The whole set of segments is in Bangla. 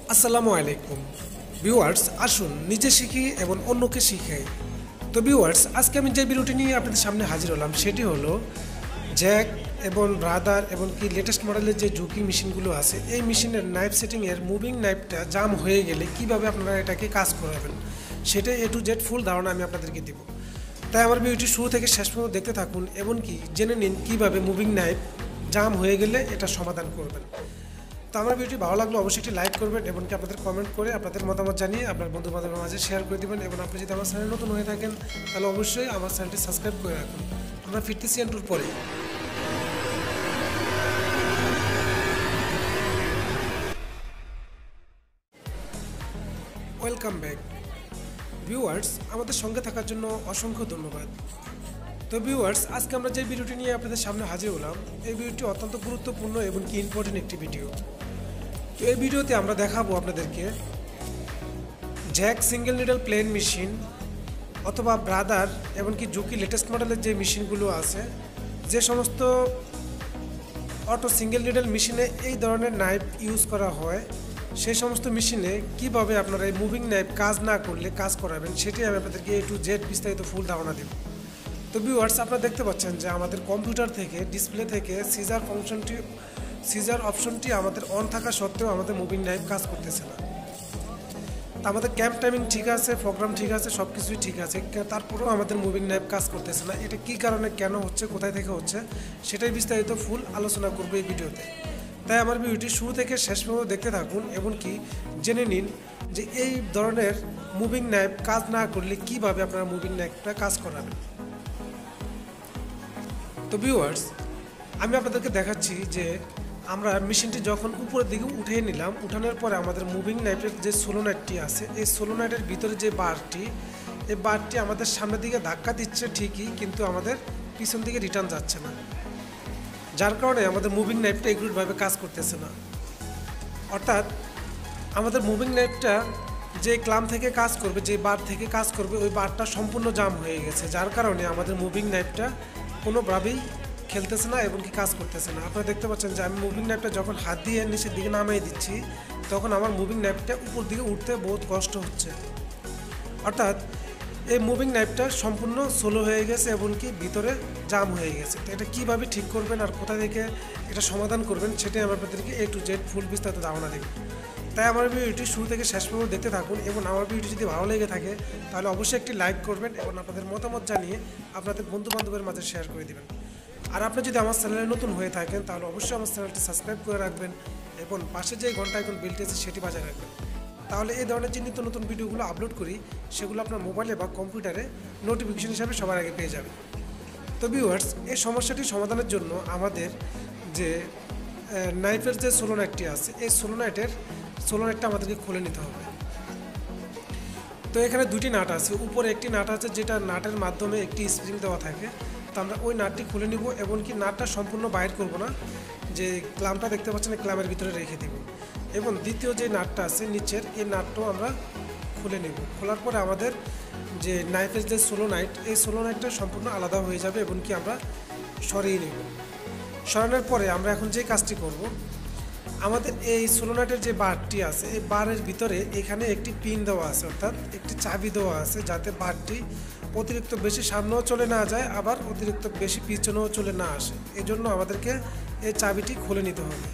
আসসালামু আলাইকুম ভিউয়ার্স, আসুন নিজে শিখি এবং অন্যকে শিখাই। তো ভিউয়ার্স, আজকে আমি যে ভিডিওটি নিয়ে আপনাদের সামনে হাজির হলাম সেটি হলো জ্যাক এবং ব্রাদার এবং কি লেটেস্ট মডেলের যে ঝুঁকি মেশিনগুলো আছে, এই মেশিনের নাইফ সেটিংয়ের মুভিং নাইফটা জাম হয়ে গেলে কিভাবে আপনারা এটাকে কাজ করাবেন সেটা A to Z ফুল ধারণা আমি আপনাদেরকে দেব। তাই আমার ভিডিওটি শুরু থেকে শেষ পর্যন্ত দেখতে থাকুন এবং কি জেনে নিন কীভাবে মুভিং নাইফ জাম হয়ে গেলে এটা সমাধান করবেন। তো আমার ভিডিওটি ভালো লাগলে অবশ্যই একটি লাইক করবেন এবং কি আপনাদের কমেন্ট করে আপনাদের মতামত জানিয়ে আপনার বন্ধু বান্ধবের মাঝে শেয়ার করে দেবেন। এবং আপনি যদি আমার চ্যানেল নতুন হয়ে থাকেন তাহলে অবশ্যই আমার চ্যানেলটি সাবস্ক্রাইব করে রাখুন। আমরা ফিরতেছি এন্টুর পরে। ওয়েলকাম ব্যাক ভিউয়ার্স, আমাদের সঙ্গে থাকার জন্য অসংখ্য ধন্যবাদ। তো ভিউয়ার্স, আজকে আমরা যে ভিডিওটি নিয়ে আপনাদের সামনে হাজির হলাম, এই ভিডিওটি অত্যন্ত গুরুত্বপূর্ণ এবং কি ইম্পর্টেন্ট একটি ভিডিও। তো এই ভিডিওতে আমরা দেখাবো আপনাদেরকে Jack single needle plain machine অথবা ব্রাদার এবং কি ঝুঁকি লেটেস্ট মডেলের যে মেশিনগুলো আছে, যে সমস্ত অটো সিঙ্গেল নিডল মেশিনে এই ধরনের নাইফ ইউজ করা হয়, সেই সমস্ত মেশিনে কিভাবে আপনারা এই মুভিং নাইফ কাজ না করলে কাজ করাবেন সেটি আমি আপনাদেরকে A to Z বিস্তারিত ফুল ধারণা দেব। তো ভিউয়ার্স, আপনারা দেখতে পাচ্ছেন যে আমাদের কম্পিউটার থেকে ডিসপ্লে থেকে সিজার অপশনটি আমাদের অন থাকা সত্ত্বেও আমাদের মুভিং নাইফ কাজ করতেছে না। তা আমাদের ক্যাম্প টাইমিং ঠিক আছে, প্রোগ্রাম ঠিক আছে, সব কিছুই ঠিক আছে, তারপরেও আমাদের মুভিং নাইফ কাজ করতেছে না। এটা কী কারণে, কেন হচ্ছে, কোথায় থেকে হচ্ছে সেটাই বিস্তারিত ফুল আলোচনা করবো এই ভিডিওতে। তাই আমার ভিডিওটি শুরু থেকে শেষ পর্যন্ত দেখতে থাকুন এবং কি জেনে নিন যে এই ধরনের মুভিং নাইফ কাজ না করলে কিভাবে আপনারা মুভিং নাইফটা কাজ করাবেন। তো ভিউয়ার্স, আমি আপনাদেরকে দেখাচ্ছি যে আমরা মেশিনটি যখন উপরের দিকে উঠিয়ে নিলাম, উঠানোর পরে আমাদের মুভিং নাইফের যে সোলোনাইটটি আছে, এই সোলোনাইটের ভিতরে যে বারটি, এই বারটি আমাদের সামনের দিকে ধাক্কা দিচ্ছে ঠিকই, কিন্তু আমাদের পিছন দিকে রিটার্ন যাচ্ছে না, যার কারণে আমাদের মুভিং নাইফটা এগুলোভাবে কাজ করতেছে না। অর্থাৎ আমাদের মুভিং নাইফটা যে ক্লাম থেকে কাজ করবে, যে বার থেকে কাজ করবে, ওই বারটা সম্পূর্ণ জাম হয়ে গেছে, যার কারণে আমাদের মুভিং নাইফটা কোনোভাবেই খেলতেছে না এবং কি কাজ করতেছে না। আপনারা দেখতে পাচ্ছেন যে আমি মুভিং নাইফটা যখন হাত দিয়ে নিচের দিকে নামিয়ে দিচ্ছি, তখন আমার মুভিং নাইফটা উপর দিকে উঠতে বহুত কষ্ট হচ্ছে। অর্থাৎ এই মুভিং নাইফটা সম্পূর্ণ স্লো হয়ে গেছে এবং কি ভিতরে জাম হয়ে গেছে। তো এটা কীভাবে ঠিক করবেন আর কোথা থেকে এটা সমাধান করবেন সেটাই আমি আপনাদেরকে A to Z ফুল বিস্তারিত ধারণা দেব। তাই আমার ভিডিওটি শুরু থেকে শেষ পর্যন্ত দেখতে থাকুন এবং আমার ভিডিওটি যদি ভালো লেগে থাকে তাহলে অবশ্যই একটি লাইক করবেন এবং আপনাদের মতামত জানিয়ে আপনাদের বন্ধু বান্ধবের মাঝে শেয়ার করে দেবেন। আর আপনি যদি আমার চ্যানেলে নতুন হয়ে থাকেন তাহলে অবশ্যই আমার চ্যানেলটি সাবস্ক্রাইব করে রাখবেন এবং পাশে যে ঘন্টা আইকন বেলটি আছে সেটি বাজায় রাখবেন। তাহলে এই ধরনের যে নিত্য নতুন ভিডিওগুলো আপলোড করি সেগুলো আপনার মোবাইলে বা কম্পিউটারে নোটিফিকেশন হিসাবে সবার আগে পেয়ে যাবেন। তো ভিউয়ার্স, এই সমস্যাটি সমাধানের জন্য আমাদের যে নাইফের যে সোলোনাইটটি আছে, এই সোলোনাইটটা আমাদেরকে খুলে নিতে হবে। তো এখানে দুটি নাট আছে, উপরে একটি নাট আছে যেটা নাটের মাধ্যমে একটি স্প্রিং দেওয়া থাকে। তো আমরা ওই নাটটি খুলে নিব এবং কি নাটটা সম্পূর্ণ বাইর করব না, যে ক্লামটা দেখতে পাচ্ছেন এই ক্লামের ভিতরে রেখে দিব। এবং দ্বিতীয় যে নাটটা আছে নিচের, এই নাটটাও আমরা খুলে নেব। খোলার পরে আমাদের যে নাইফের যে সোলোনাইট, এই সোলোনাইটটা সম্পূর্ণ আলাদা হয়ে যাবে এবং কি আমরা সরিয়ে নেব। সরানোর পরে আমরা এখন যে কাজটি করব, আমাদের এই সোলোনাইটের যে বারটি আছে, এই বারের ভিতরে এখানে একটি পিন দেওয়া আছে, অর্থাৎ একটি চাবি দেওয়া আছে, যাতে বারটি অতিরিক্ত বেশি সামনেও চলে না যায় আবার অতিরিক্ত বেশি পিছনেও চলে না আসে। এই জন্য আমাদেরকে এই চাবিটি খুলে নিতে হবে।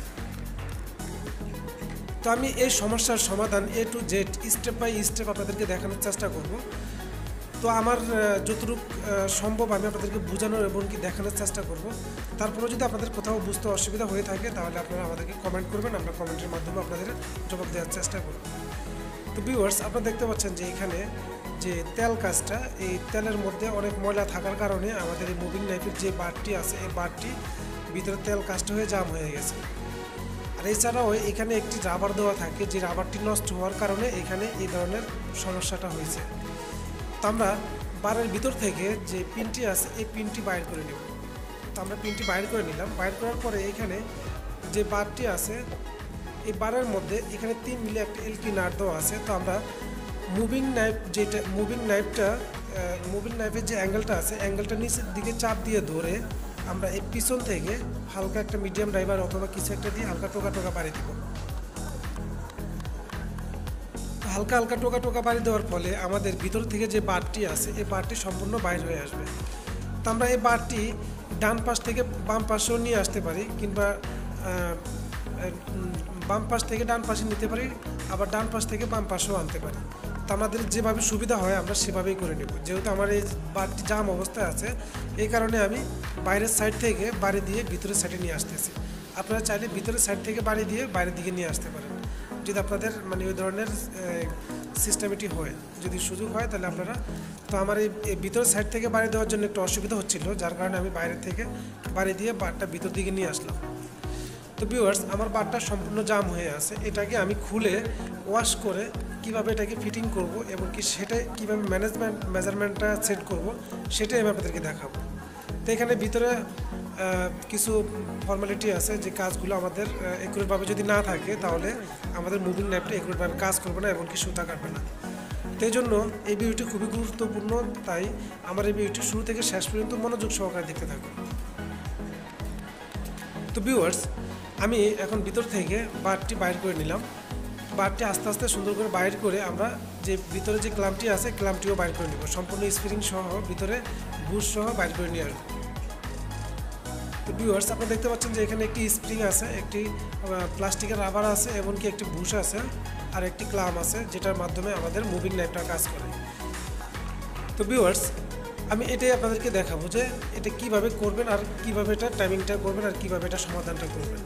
তো আমি এই সমস্যার সমাধান A to Z step by step আপনাদেরকে দেখানোর চেষ্টা করব। তো আমার যতটুকু সম্ভব আমি আপনাদেরকে বোঝানোর এবং কি দেখানোর চেষ্টা করব। তারপরে যদি আপনাদের কোথাও বুঝতে অসুবিধা হয়ে থাকে তাহলে আপনারা আমাদেরকে কমেন্ট করবেন, আমরা কমেন্টের মাধ্যমে আপনাদের জবাব দেওয়ার চেষ্টা করব। তো ভিউয়ার্স, আপনারা দেখতে পাচ্ছেন যে এখানে যে তেল কাজটা, এই তেলের মধ্যে অনেক ময়লা থাকার কারণে আমাদের এই মুভিং নাইফের যে বারটি আছে, এই বারটি ভিতরে তেল কাজটা হয়ে জাম হয়ে গেছে। আর এছাড়াও এখানে একটি রাবার দেওয়া থাকে, যে রাবারটি নষ্ট হওয়ার কারণে এখানে এই ধরনের সমস্যাটা হয়েছে। তো আমরা বারের ভিতর থেকে যে পিনটি আছে এই পিনটি বাইর করে নেব। তো আমরা পিনটি বাইর করে নিলাম। বাইর করার পরে এখানে যে বারটি আছে, এই বারের মধ্যে এখানে 3 মিলি একটা এলকি নাট দেওয়া আছে। তো আমরা মুভিং নাইফের যে অ্যাঙ্গেলটা আছে, অ্যাঙ্গেলটা নিচের দিকে চাপ দিয়ে ধরে আমরা এই পিছন থেকে হালকা একটা মিডিয়াম ড্রাইভার অথবা কিছু একটা দিয়ে হালকা টোকা বাড়িয়ে দিব। হালকা হালকা টোকা টোকা বাড়ি দেওয়ার ফলে আমাদের ভিতর থেকে যে বারটি আছে এই বারটি সম্পূর্ণ বাইর হয়ে আসবে। তো আমরা এই বারটি ডান পাশ থেকে বাম পাশেও নিয়ে আসতে পারি, কিংবা বাম পাশ থেকে ডান পাশে নিতে পারি, আবার ডান পাশ থেকে বাম পাশেও আনতে পারি। তো আমাদের যেভাবে সুবিধা হয় আমরা সেভাবেই করে নেব। যেহেতু আমার এই বারটি জাম অবস্থায় আছে, এই কারণে আমি বাইরের সাইড থেকে বাড়ি দিয়ে ভিতরের সাইডে নিয়ে আসতেছি। আপনারা চাইলে ভিতরের সাইড থেকে বাড়ি দিয়ে বাইরের দিকে নিয়ে আসতে পারেন, যদি আপনাদের মানে ওই ধরনের সিস্টেমটি হয়, যদি সুযোগ হয় তাহলে আপনারা। তো আমার এই ভিতরের সাইড থেকে বাড়ি দেওয়ার জন্য একটু অসুবিধা হচ্ছিল, যার কারণে আমি বাইরে থেকে বাড়ি দিয়ে বারটা ভিতর দিকে নিয়ে আসলাম। তো ভিউয়ার্স, আমার বারটা সম্পূর্ণ জাম হয়ে আছে। এটাকে আমি খুলে ওয়াশ করে কিভাবে এটাকে ফিটিং করব এবং কি সেটা কীভাবে মেজারমেন্টটা সেট করব সেটাই আমি আপনাদেরকে দেখাবো। তো এখানে ভিতরে কিছু ফর্মালিটি আছে, যে কাজগুলো আমাদের একুরেটভাবে যদি না থাকে তাহলে আমাদের মুভিং নাইফটা একুরেটভাবে কাজ করবে না এবং কি সুতা কাটবে না। তো এই জন্য এই ভিডিওটি খুবই গুরুত্বপূর্ণ, তাই আমার এই ভিডিওটি শুরু থেকে শেষ পর্যন্ত মনোযোগ সহকারে দেখতে থাকুন। তো ভিউয়ার্স, আমি এখন ভিতর থেকে বারটি বাইর করে নিলাম। বারটি আস্তে আস্তে সুন্দর করে বাইর করে আমরা যে ভিতরে যে ক্লাম্পটি আছে ক্লাম্পটিও বাইর করে নেব, সম্পূর্ণ স্প্রিং সহ ভিতরে বুশ সহ বাইর করে নিয়ে আসবো। তো ভিউয়ার্স, আপনারা দেখতে পাচ্ছেন যে এখানে একটি স্প্রিং আছে, একটি প্লাস্টিকের রাবার আছে, এমনকি একটি বুশ আছে, আর একটি ক্লাম আছে, যেটার মাধ্যমে আমাদের মুভিং নাইফটা কাজ করে। তো ভিউয়ার্স, আমি এটাই আপনাদেরকে দেখাবো যে এটা কিভাবে করবেন, আর কিভাবে এটা টাইমিংটা করবেন, আর কিভাবে এটা সমাধানটা করবেন।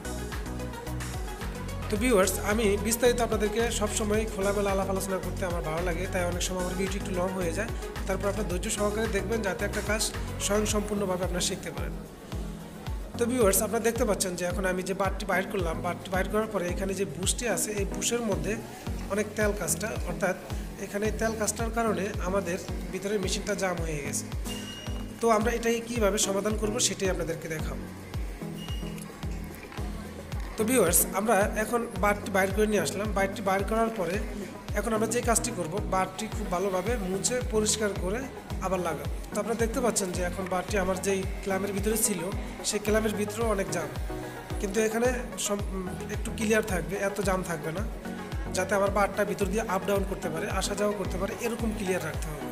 তো ভিউয়ার্স, আমি বিস্তারিত আপনাদেরকে সবসময় খোলামেলা আলাপ আলোচনা করতে আমার ভালো লাগে, তাই অনেক সময় আমার ভিডিও একটু লং হয়ে যায়। তারপর আপনার ধৈর্য সহকারে দেখবেন, যাতে একটা কাজ স্বয়ংসম্পূর্ণভাবে আপনারা শিখতে পারেন। তো ভিউয়ার্স, আপনারা দেখতে পাচ্ছেন যে এখন আমি যে বারটি বাইর করলাম, বারটি বাইর করার পরে এখানে যে বুশটি আছে এই বুশের মধ্যে অনেক তেল কাজটা, অর্থাৎ এখানে তেল কাজটার কারণে আমাদের ভিতরে মেশিনটা জাম হয়ে গেছে। তো আমরা এটাকে কীভাবে সমাধান করব সেটাই আপনাদেরকে দেখাবো। তো ভিউয়ার্স, আমরা এখন বারটি বাইর করে নিয়ে আসলাম। বারটি বাইর করার পরে এখন আমরা যে কাজটি করব, বারটি খুব ভালোভাবে মুছে পরিষ্কার করে আবার লাগাবো। তো আপনারা দেখতে পাচ্ছেন যে এখন বারটি আমার যেই ক্লামের ভিতরে ছিল সেই ক্লামের ভিতরেও অনেক জাম, কিন্তু এখানে একটু ক্লিয়ার থাকবে, এত জাম থাকবে না, যাতে আমার বারটা ভিতর দিয়ে আপ ডাউন করতে পারে, আসা যাওয়া করতে পারে, এরকম ক্লিয়ার রাখতে হবে।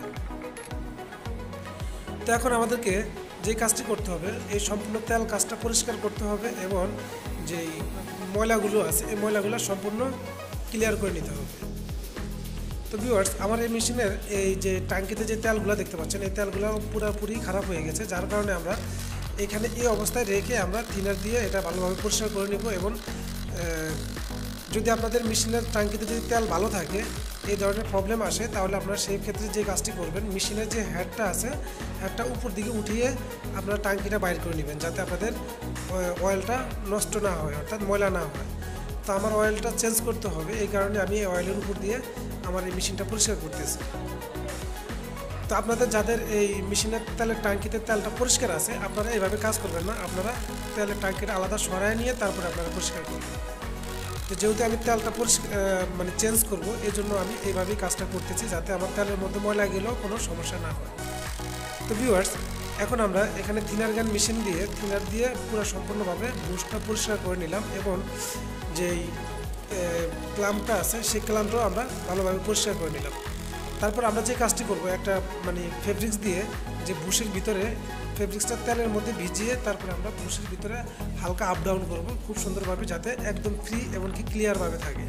তো এখন আমাদেরকে যে কাজটি করতে হবে, এই সম্পূর্ণ তেল কাজটা পরিষ্কার করতে হবে এবং যেই ময়লাগুলো আছে এই ময়লাগুলো সম্পূর্ণ ক্লিয়ার করে নিতে হবে। তো ভিউয়ার্স, আমার এই মেশিনের এই যে ট্যাঙ্কিতে যে তেলগুলো দেখতে পাচ্ছেন এই তেলগুলো পুরোপুরি খারাপ হয়ে গেছে, যার কারণে আমরা এখানে এই অবস্থায় রেখে আমরা থিনার দিয়ে এটা ভালোভাবে পরিষ্কার করে নেব। এবং যদি আপনাদের মেশিনের ট্যাঙ্কিতে যদি তেল ভালো থাকে, এই ধরনের প্রবলেম আসে, তাহলে আপনারা সেই ক্ষেত্রে যে কাজটি করবেন, মেশিনের যে হেডটা আছে হেডটা উপর দিকে উঠিয়ে আপনারা ট্যাঙ্কিটা বাইর করে নেবেন, যাতে আপনাদের অয়েলটা নষ্ট না হয়, অর্থাৎ ময়লা না হয়। তো আমার অয়েলটা চেঞ্জ করতে হবে, এই কারণে আমি এই অয়েলের উপর দিয়ে আমার এই মেশিনটা পরিষ্কার করতেছি। তো আপনাদের যাদের এই মেশিনের তেলের ট্যাঙ্কিতে তেলটা পরিষ্কার আছে, আপনারা এইভাবে কাজ করবেন না, আপনারা তেলের ট্যাঙ্কিটা আলাদা সরায় নিয়ে তারপরে আপনারা পরিষ্কার করবেন। তো যেহেতু আমি তেলটা মানে চেঞ্জ করব, এই জন্য আমি এইভাবেই কাজটা করতেছি, যাতে আমার তেলের মধ্যে ময়লা গেলেও কোনো সমস্যা না হয়। তো ভিউয়ার্স, এখন আমরা এখানে থিনার গান মেশিন দিয়ে থিনার দিয়ে পুরো সম্পূর্ণভাবে বুশটা পরিষ্কার করে নিলাম, এবং যেই ক্লাম্পটা আছে সেই ক্লাম্পটাও আমরা ভালোভাবে পরিষ্কার করে নিলাম। তারপর আমরা যে কাজটি করব, একটা মানে ফেব্রিক্স দিয়ে যে বুশের ভিতরে ফেব্রিক্সটা তেলের মধ্যে ভিজিয়ে তারপরে আমরা বুশের ভিতরে হালকা আপ ডাউন করব খুব সুন্দরভাবে, যাতে একদম ফ্রি এবং কি ক্লিয়ারভাবে থাকে।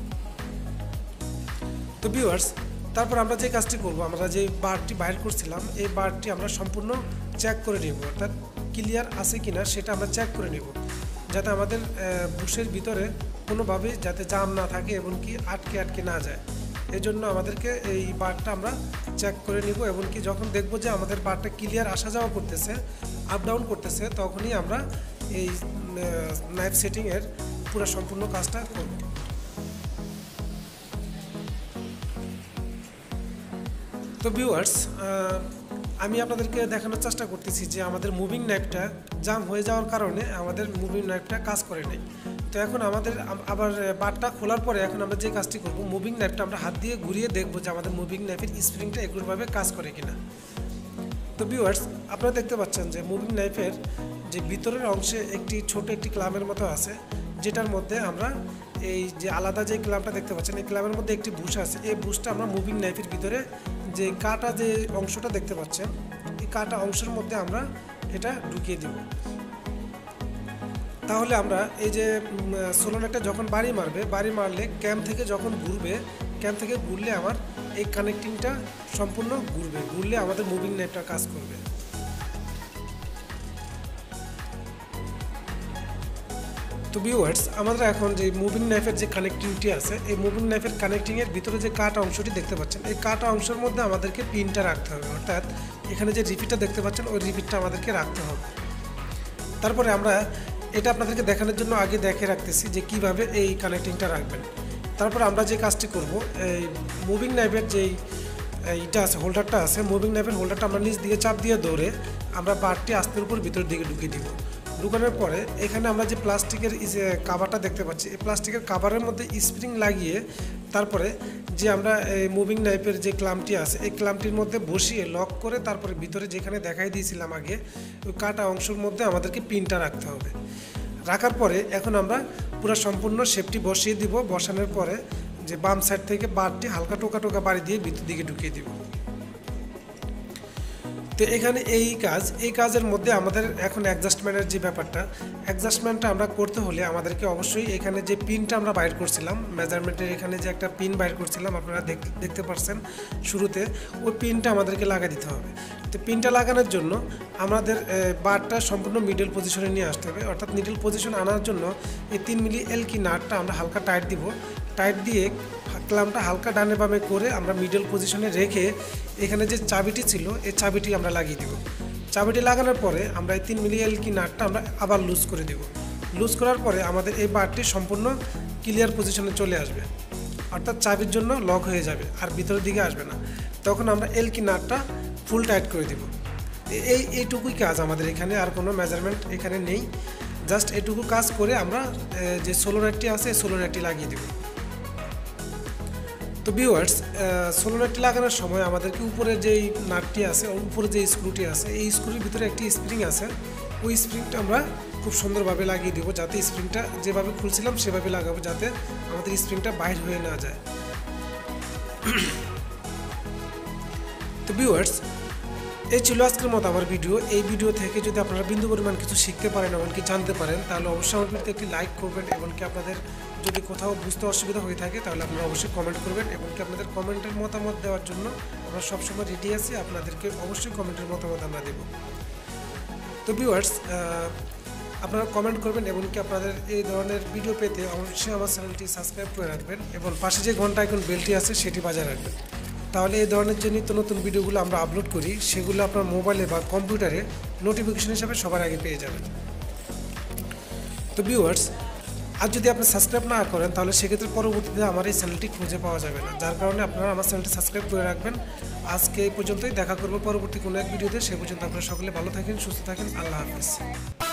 তো ভিউয়ার্স, তারপর আমরা যে কাজটি করব, আমরা যে বারটি বাইর করছিলাম এই বারটি আমরা সম্পূর্ণ চেক করে নেব, অর্থাৎ ক্লিয়ার আছে কিনা সেটা আমরা চেক করে নেব, যাতে আমাদের বুশের ভিতরে কোনোভাবে যাতে জাম না থাকে এবং কি আটকে না যায়। এই জন্য আমাদেরকে এই বারটা আমরা চেক করে নিব, এবং কি যখন দেখব যে আমাদের বারটা ক্লিয়ার আসা যাওয়া করতেছে, আপ ডাউন করতেছে, তখনই আমরা এই নাইফ সেটিংয়ের পুরো সম্পূর্ণ কাজটা করব। তো ভিউয়ার্স, আমি আপনাদেরকে দেখানোর চেষ্টা করতেছি যে আমাদের মুভিং নাইফটা জাম হয়ে যাওয়ার কারণে আমাদের মুভিং নাইফটা কাজ করে নেই। তো এখন আমাদের আবার বারটা খোলার পরে এখন আমরা যে কাজটি করব, মুভিং নাইফটা আমরা হাত দিয়ে ঘুরিয়ে দেখব যে আমাদের মুভিং নাইফের স্প্রিংটা এগুলোভাবে কাজ করে কিনা। তো ভিউয়ার্স, আপনারা দেখতে পাচ্ছেন যে মুভিং নাইফের যে ভিতরের অংশে একটি ছোট একটি ক্লামের মতো আছে, যেটার মধ্যে আমরা এই যে আলাদা যে ক্ল্যাম্পটা দেখতে পাচ্ছেন, এই ক্ল্যাম্পের মধ্যে একটি বুশ আছে। এই বুশটা আমরা মুভিং নাইফের ভিতরে যে কাটা যে অংশটা দেখতে পাচ্ছেন, এই কাটা অংশের মধ্যে আমরা এটা ঢুকিয়ে দেব। তাহলে আমরা এই যে সোলোনাইটটা যখন বাড়ি মারলে ক্যাম্প থেকে যখন ঘুরবে, ক্যাম্প থেকে ঘুরলে আমার এই কানেক্টিংটা সম্পূর্ণ ঘুরলে আমাদের মুভিং নাইফটা কাজ করবে। তো ভিউয়ার্স, আমাদের এখন যে মুভিং নাইফের যে কানেক্টিংটি আছে, এই মুভিং নাইফের কানেক্টিংয়ের ভিতরে যে কাটা অংশটি দেখতে পাচ্ছেন, এই কাটা অংশের মধ্যে আমাদেরকে পিনটা রাখতে হবে, অর্থাৎ এখানে যে রিপিটটা দেখতে পাচ্ছেন ওই রিপিটটা আমাদেরকে রাখতে হবে। তারপরে আমরা এটা আপনাদেরকে দেখানোর জন্য আগে দেখে রাখতেছি যে কিভাবে এই কানেক্টিংটা রাখবেন। তারপর আমরা যে কাজটি করব, এই মুভিং নাইফের যেই এইটা আছে, হোল্ডারটা আছে, মুভিং নাইফের হোল্ডারটা আমরা নিচ দিকে চাপ দিয়ে ধরে আমরা বারটি আস্তের উপর ভিতরের দিকে ঢুকিয়ে দিব। ঢুকানোর পরে এখানে আমরা যে প্লাস্টিকের কাভারটা দেখতে পাচ্ছি, এই প্লাস্টিকের কাভারের মধ্যে স্প্রিং লাগিয়ে তারপরে যে আমরা মুভিং নাইফের যে ক্লাম্পটি আছে, এই ক্লাম্পটির মধ্যে বসিয়ে লক করে তারপরে ভিতরে যেখানে দেখাই দিয়েছিলাম আগে ওই কাটা অংশের মধ্যে আমাদেরকে পিনটা রাখতে হবে। রাখার পরে এখন আমরা পুরো সম্পূর্ণ শেপটি বসিয়ে দিব। বসানোর পরে যে বাম সাইড থেকে বারটি হালকা টোকা বাড়ি দিয়ে ভিতর দিকে ঢুকিয়ে দিব। তো এখানে এই কাজের মধ্যে আমাদের এখন অ্যাডজাস্টমেন্টের যে অ্যাডজাস্টমেন্টটা আমরা করতে হলে আমাদেরকে অবশ্যই এখানে যে পিনটা আমরা বাইর করছিলাম, মেজারমেন্টের এখানে যে একটা পিন বাইর করছিলাম আপনারা দেখতে পাচ্ছেন শুরুতে, ওই পিনটা আমাদেরকে লাগিয়ে দিতে হবে। তো পিনটা লাগানোর জন্য আমাদের বারটা সম্পূর্ণ মিডল পজিশনে নিয়ে আসতে হবে, অর্থাৎ মিডল পজিশন আনার জন্য এই 3 মিলি এলকি নাটটা আমরা হালকা টাইট দিব। টাইট দিয়ে ক্লাম্পটা হালকা ডানে বামে করে আমরা মিডল পজিশনে রেখে এখানে যে চাবিটি ছিল এই চাবিটি আমরা লাগিয়ে দেব। চাবিটি লাগানোর পরে আমরা এই 3 মিলি এলকি নাটটা আমরা আবার লুজ করে দেব। লুজ করার পরে আমাদের এই বারটি সম্পূর্ণ ক্লিয়ার পজিশনে চলে আসবে, অর্থাৎ চাবির জন্য লক হয়ে যাবে আর ভিতরের দিকে আসবে না। তখন আমরা এলকি নাটটা ফুল টাইট করে দেব। এইটুকুই কাজ আমাদের এখানে, আর কোনো মেজারমেন্ট এখানে নেই। জাস্ট এটুকু কাজ করে আমরা যে সোলোনাইটটি আছে এই সোলোনাইটটি লাগিয়ে দেব। তো ভিউয়ার্স, সোলোনাইটটি লাগানোর সময় আমাদেরকে উপরে যেই নাটটি আছে, উপরে যে স্ক্রুটি আছে, এই স্ক্রুর ভিতরে একটি স্প্রিং আছে, ওই স্প্রিংটা আমরা খুব সুন্দরভাবে লাগিয়ে দেবো, যাতে স্প্রিংটা যেভাবে খুলছিলাম সেভাবে লাগাবো, যাতে আমাদের স্প্রিংটা বাইর হয়ে না যায়। তো ভিউয়ার্স, এই ছিল আজকের মতো আমার ভিডিও। এই ভিডিও থেকে যদি আপনারা বিন্দু পরিমাণ কিছু শিখতে পারেন, এমনকি জানতে পারেন, তাহলে অবশ্যই আমার ভিডিওতে একটি লাইক করবেন। এমনকি আপনাদের যদি কোথাও বুঝতে অসুবিধা হয়ে থাকে তাহলে আপনারা অবশ্যই কমেন্ট করবেন। এমনকি আপনাদের কমেন্টের মতামত দেওয়ার জন্য আমরা সবসময় রেডি আছি, আপনাদেরকে অবশ্যই কমেন্টের মতামত আমরা দেব। তো ভিউয়ার্স, আপনারা কমেন্ট করবেন, এমনকি আপনাদের এই ধরনের ভিডিও পেতে অবশ্যই আমার চ্যানেলটি সাবস্ক্রাইব করে রাখবেন এবং পাশে যে ঘন্টা আইকন বেলটি আছে সেটি বাজায় রাখবেন। তাহলে এই ধরনের যে নিত্য নতুন ভিডিওগুলো আমরা আপলোড করি সেগুলো আপনার মোবাইলে বা কম্পিউটারে নোটিফিকেশন হিসাবে সবার আগে পেয়ে যাবেন। তো ভিউয়ার্স, আর যদি আপনি সাবস্ক্রাইব না করেন তাহলে সেক্ষেত্রে পরবর্তীতে আমার এই চ্যানেলটি খুঁজে পাওয়া যাবে না, যার কারণে আপনারা আমার চ্যানেলটি সাবস্ক্রাইব করে রাখবেন। আজকে এই পর্যন্তই, দেখা করবো পরবর্তী কোনো এক ভিডিওতে। সে পর্যন্ত আপনারা সকলে ভালো থাকেন, সুস্থ থাকেন। আল্লাহ হাফিজ।